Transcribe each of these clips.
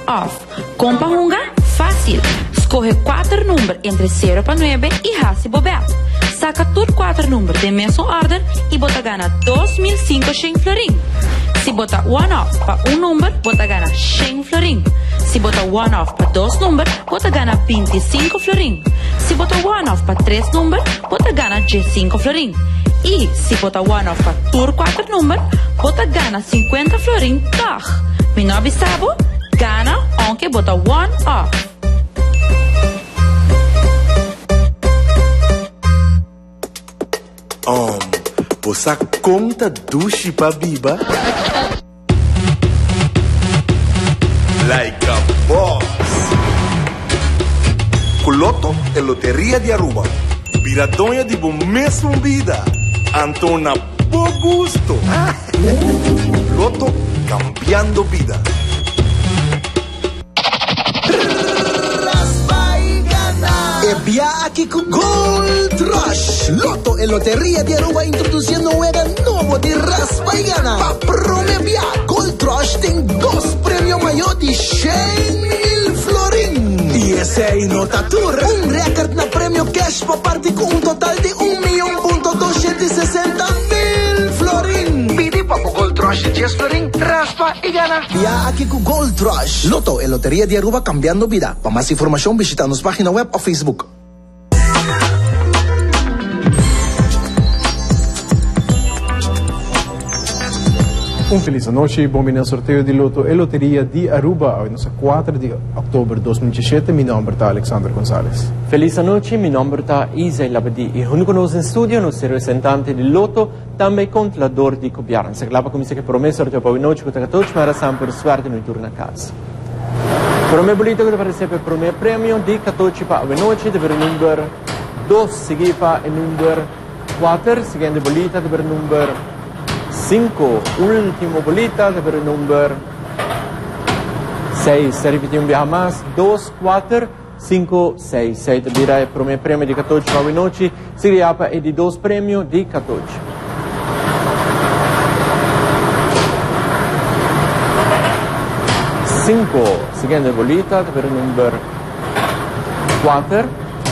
off. Compa hunga? Fácil. Escorre 4 números entre 0 para 9 e raça bobel. Saca todos 4 números de mesma ordem e bota gana 2.500 florim. Se bota one off para um número, bota gana 100 florim. Se bota one off para 2 números, bota gana 25 florim. Se bota one off para 3 números, bota gana 15 florim. E se bota one off para todos 4 números, bota gana 50 florim. Toch. Mi nome sabo, gana aunque bota one off. Você conta duche pra biba? Like a boss. Coloto e Loteria de Aruba. Piradonha de bom mesmo vida. Antona por gusto. Loto cambiando vida. Via aqui com Gold Rush. Loto e Loteria de Aruba introduzindo um era novo de raspa e gana. Para premiar, Gold Rush tem 2 prêmios maior de 100.000 florim. E esse aí nota tour. Recorde na prêmio cash para parte com total de 1.260.000 florim. Pidi para o Gold Rush de 10 florim, raspa e gana. Via aqui com Gold Rush. Loto e Loteria de Aruba cambiando vida. Para mais informação visita nossa página web ou Facebook. Feliz noite, bem-vindo ao sorteio de Loto e Loteria de Aruba, hoje no 4 de outubro de 2017. Meu nome é Alexander Gonzalez. Feliz noite, meu nome é Isai Labadi e junto conosco em estúdio, nosso representante de Loto, também controlador de Copiaran. Se clava como que promesse sorteio para hoje noite, que todos mas sempre suerte no turno a casa. Para o meu boleto que vai receber o primeiro prêmio de 14 para hoje noite, deve número 2, seguir para o número 4, seguinte boleto deve número 5, último bolita, deve o número 6. Se repetir vez mais, 2, 4, 5, 6. 6 dirá o primeiro prêmio de 14 para a noite, seria para de 2 prêmios de 14. Seguinte bolita, deve o número 4,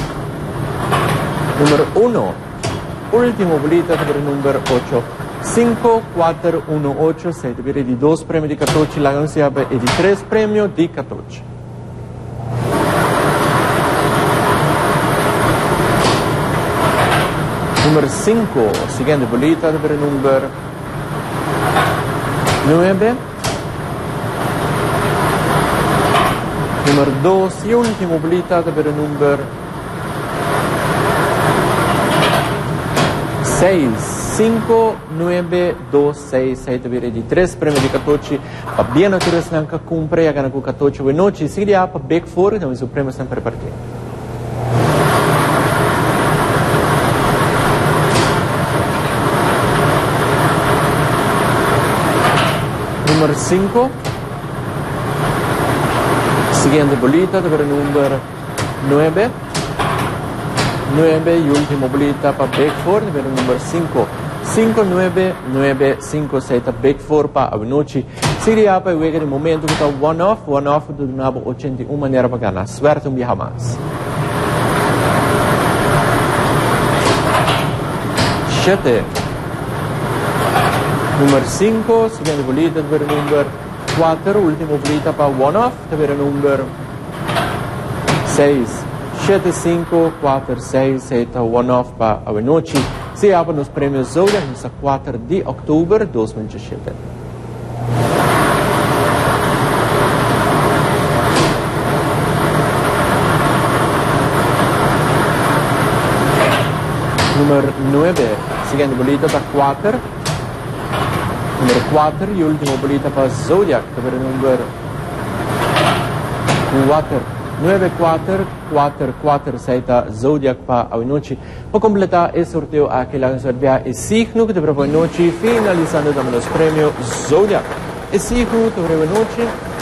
número 1, último bolita, deve o número 8. 5, 4, 1, 8, 6, deve di 2 premi di 14, la gansia e di 3 premio di 14. Numero 5, seguente bolita, deve numero 9. Numero 2, e ultimo bolita, deve numero 6. 5, 9, 2, 6, 7, vire di 3 premi di 14, pa bien naturales nanka cumpre, a gana cu 14 we noci, si dia pa back for, dove su premi sempre partire. Numero 5, siguiente bolita, dove numero 9, 9, y último bolita pa back for, dove numero 5, 5, 9, 9, 5, 7, back 4 para a noite. Seria para o momento que está one-off do nabo 81 maneira para ganhar. Suerte dia mais. 7. Número 5, seguinte bolita, deve número 4, último bolita para one-off, deve número 6. 7, 5, 4, 6, 7, one-off para a noite. Se abre nos prêmios Zodiac no 4 de outubro de 2017. Número 9, seguinte bolita para 4. Número 4 e último bolita para Zodiac, deve número 4. 9, 4, 4, 4, 7, Zodiac para a noite. Para completar esse sorteio, aquele que servirá o signo que deve a noite, finalizando também os prêmios Zodiac. O signo que deve a noite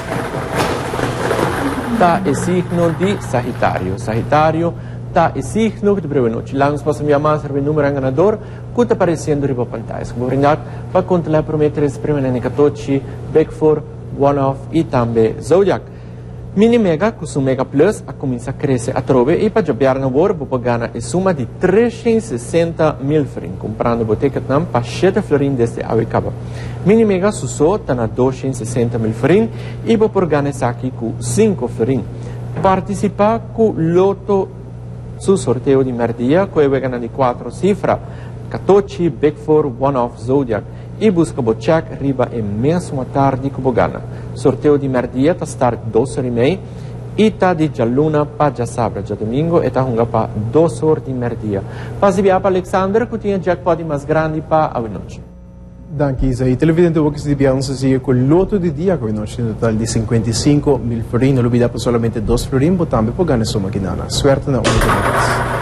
está o signo de Sagitário. Sagitário está o signo que deve a noite. Lá nos possamos chamar o número ganador que está aparecendo na pantalla. Como brindar para controlar prometer esse prêmio na 14, Back 4, One Off e também Zodiac. Mini Mega, com o Mega Plus, a começa a crescer a trove e para jogar no bor, vou ganhar a soma de 360 mil florin, comprando boteca tam para 7 florin desde a Awicaba. Mini Mega Susso está na 260 mil florin e vou por ganhar aqui com 5 florin. Participar com o loto su sorteio de merdia, que vai ganhar de 4 cifras, 14, Big Four, One-Off, Zodiac, e busca o check riba e mesmo a tarde que gana. Sorteio de merdia está start 12h30 e está de jaluna para já sábado, já domingo e está hunga para 2 horas de merdia. Faz via para Alexander que tinha jackpot mais grande para a noite. Danke, Isa. E televidente o que se debia se com o loto de dia que nós temos um total de 55 mil florin, não olvidar por solamente 2 florin, mas também por ganhar soma que nada. Suerte na única vez.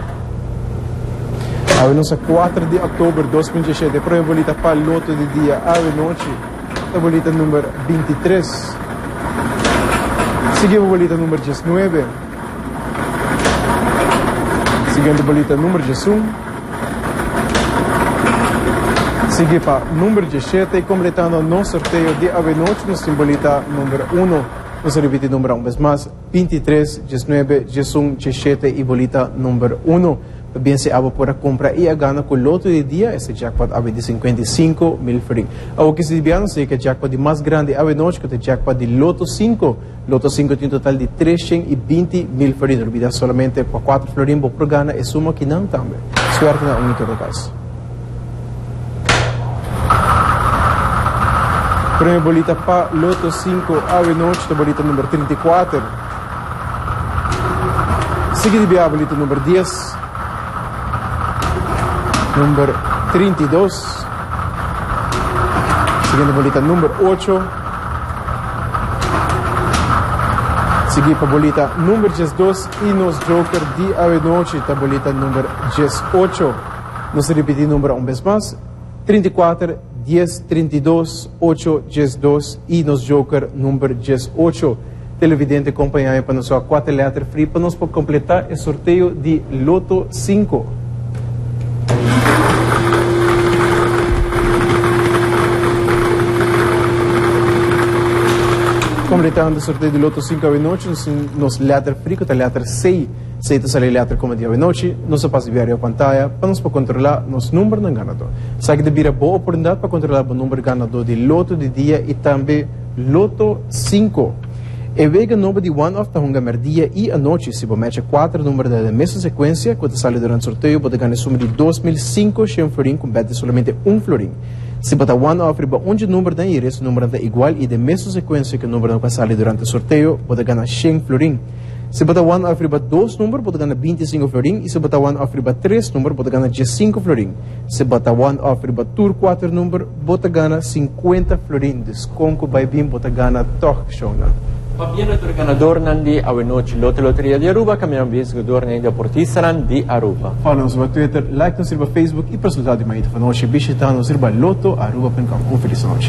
A nossa 4 de outubro de 2017, para a bolita para o loto de dia à noite, a bolita número 23. Seguimos a bolita número 19. Seguindo a bolita número 21. Seguimos para o número 17 e completando o nosso sorteio de à noite, nós temos a bolita número 1. Nós repetimos o número uma vez mais, 23, 19, 21, 17 e bolita número 1. Também se aba por a compra e a gana com o loto de dia, esse jackpot aba de 55 mil florin. O que se debia sei que o jackpot de mais grande aba noite que o jackpot de loto 5. Loto 5 tem um total de 320 mil florin. Não olvida solamente para 4 florin por gana e suma que não também. Suerte na única caso. Primeira bolita para loto 5 aba noite, a bolita número 34. Seguida a bolita número 10. Número 32. Seguindo a bolita número 8. Seguir para a bolita número 12 e nos joker de a noite, a bolita número 18. Nós repetimos o número uma vez mais. 34, 10, 32, 8, 12 e nos joker número 18. Televidente acompanhar para nós 4 letras free para nós completar o sorteio de loto 5. Completando o sorteio de loto 5 à noite, nos letra free, que é a letra 6, 6 sale letra como de à noite, nós passamos via a pantalla para nós controlar nos números do ganador. Sabe que deve boa oportunidade para controlar o número ganador de loto de dia e também loto 5. E vega número de one-off da hunga merdia e a noite, se você mexe 4 números da mesma sequência, quando sale durante o sorteio, você ganha suma de 2.500 florin, com bete solamente 1 florin. Se botar one-off, onde o número da esse número é igual e da mesma sequência que o número que sale durante o sorteio, você ganha 100 florin. Se botar one-off, 2 números, você ganha 25 florin. E se botar one-off, 3 números, você ganha 15 florin. Se botar one-off, 4 números, você ganha 50 florin. Desconto vai vir, você ganha toch show. Fabiano é o ganador de a noite Loteria de Aruba, caminhamos o vencedor de Portisaran de Aruba. Fala-nos no Twitter, like-nos no Facebook e para os resultados de mais de noite, visita-nos no lotoaruba.com. Feliz noite.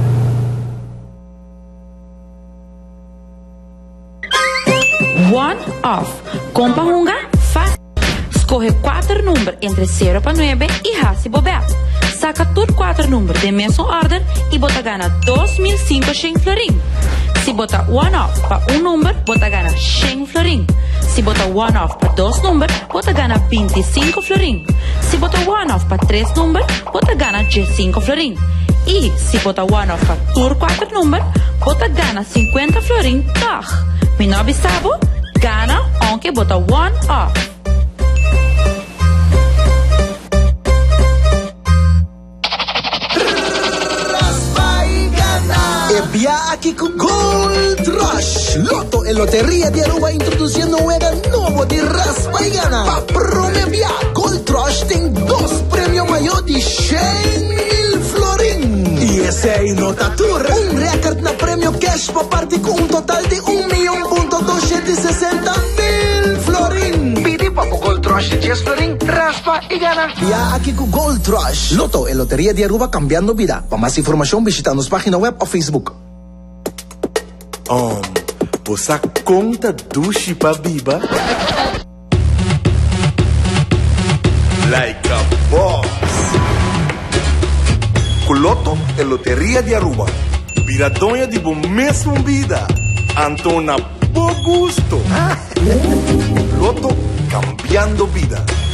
One off. Compa hunga fácil. Escorre 4 números entre 0 para 9 e raça bobeado. Saca tudo 4 números de mesma ordem e bota gana 2.500 florin. Se botar one-off para um número, bota gana 100 florin. Se botar one-off para 2 números, bota gana 25 florin. Se botar one-off para 3 números, bota gana 15 florin. E se botar one-off para 4 números, bota gana 50 florin. Toch, mi nobi sabo, gana aunque bota one-off. Via aqui com Gold Rush. Loto e Loteria de Aruba introduzindo um novo de raspa e gana. Para premiar, Gold Rush tem 2 prêmios maior de 100.000 florin. E esse aí não tá tudo. Recorde na prêmio cash para parte com total de 1.260.000 florin. Pide para o Gold Rush de 10 florin, raspa e gana. Via aqui com Gold Rush. Loto e Loteria de Aruba cambiando vida. Para mais informação visita nossa página web ou Facebook. Você conta duche pra biba? Like a boss. Com Loto e Loteria de Aruba, viradonha de bom mesmo vida. Antona buen gusto. Loto cambiando vida.